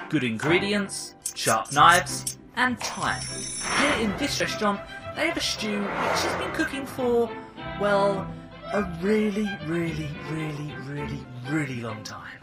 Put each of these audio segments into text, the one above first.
good ingredients, sharp knives, and time. Here in this restaurant, they have a stew which has been cooking for, well, a really long time.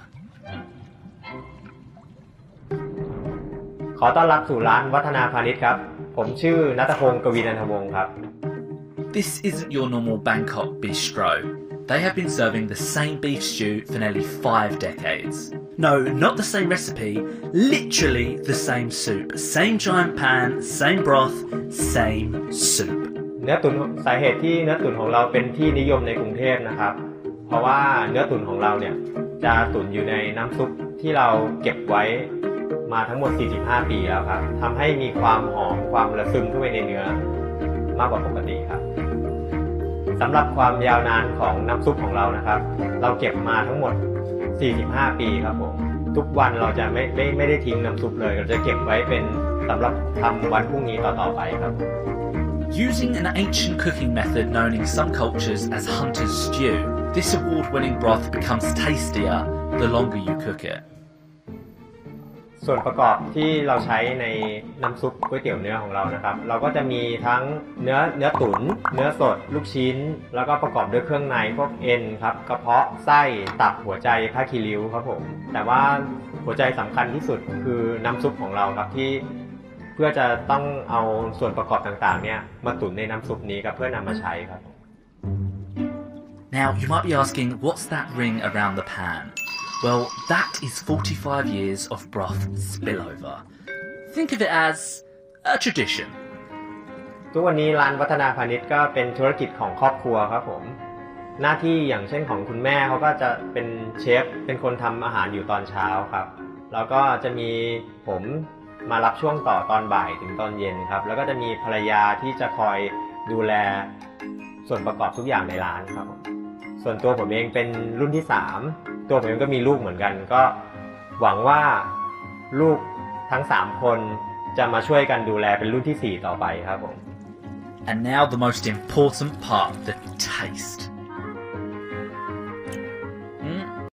ขอต้อนรับสู่ร้านวัฒนาพาณิชย์ครับผมชื่อณัฐพงศ์กวีนันทวงศ์ครับ This isn't your normal Bangkok bistro. They have been serving the same beef stew for nearly 5 decades. No, not the same recipe, literally the same soup. Same giant pan, same broth, same soup. เนื้อตุ๋นสาเหตุที่เนื้อตุ๋นของเราเป็นที่นิยมในกรุงเทพนะครับเพราะว่าเนื้อตุ๋นของเราเนี่ยจะตุ๋นอยู่ในน้ำซุปที่เราเก็บไว้มาทั้งหมด45ปีแล้วครับทำให้มีความหอมความระซึมเข้าไปในเนื้อมากกว่าปกติครับสำหรับความยาวนานของน้ำซุปของเรานะครับเราเก็บมาทั้งหมด45ปีครับผมทุกวันเราจะไม่ได้ทิ้งน้ำซุปเลยเราจะเก็บไว้เป็นสำหรับทำวันพรุ่งนี้ต่อไปครับ Using an ancient cooking method known in some cultures as hunter's stew, this award-winning broth becomes tastier the longer you cook it. ส่วนประกอบที่เราใช้ในน้ำซุปก๋วยเตี๋ยวเนื้อของเรานะครับเราก็จะมีทั้งเนื้อตุ๋นเนื้อสดลูกชิ้นแล้วก็ประกอบด้วยเครื่องในพวกเอ็นครับกระเพาะไส้ตับหัวใจผ้าคีริ้วครับผมแต่ว่าหัวใจสำคัญที่สุดคือน้ำซุปของเราครับที่เพื่อจะต้องเอาส่วนประกอบต่างๆเนี่ยมาตุ๋นในน้ำซุปนี้ครับเพื่อนำมาใช้ครับ Now you might be asking, what's that ring around the pan? Well, that is 45 years of broth spillover. Think of it as a tradition. ทุกวันนี้ร้านวัฒนาพาณิชย์ก็เป็นธุรกิจของครอบครัวครับผมหน้าที่อย่างเช่นของคุณแม่เขาก็จะเป็นเชฟเป็นคนทำอาหารอยู่ตอนเช้าครับแล้วก็จะมีผมมารับช่วงต่อตอนบ่ายถึงตอนเย็นครับแล้วก็จะมีภรรยาที่จะคอยดูแลส่วนประกอบทุกอย่างในร้านครับส่วนตัวผมเองเป็นรุ่นที่3ตัวผมเองก็มีลูกเหมือนกันก็หวังว่าลูกทั้ง3คนจะมาช่วยกันดูแลเป็นรุ่นที่4ต่อไปครับผม And now the most important part, the taste.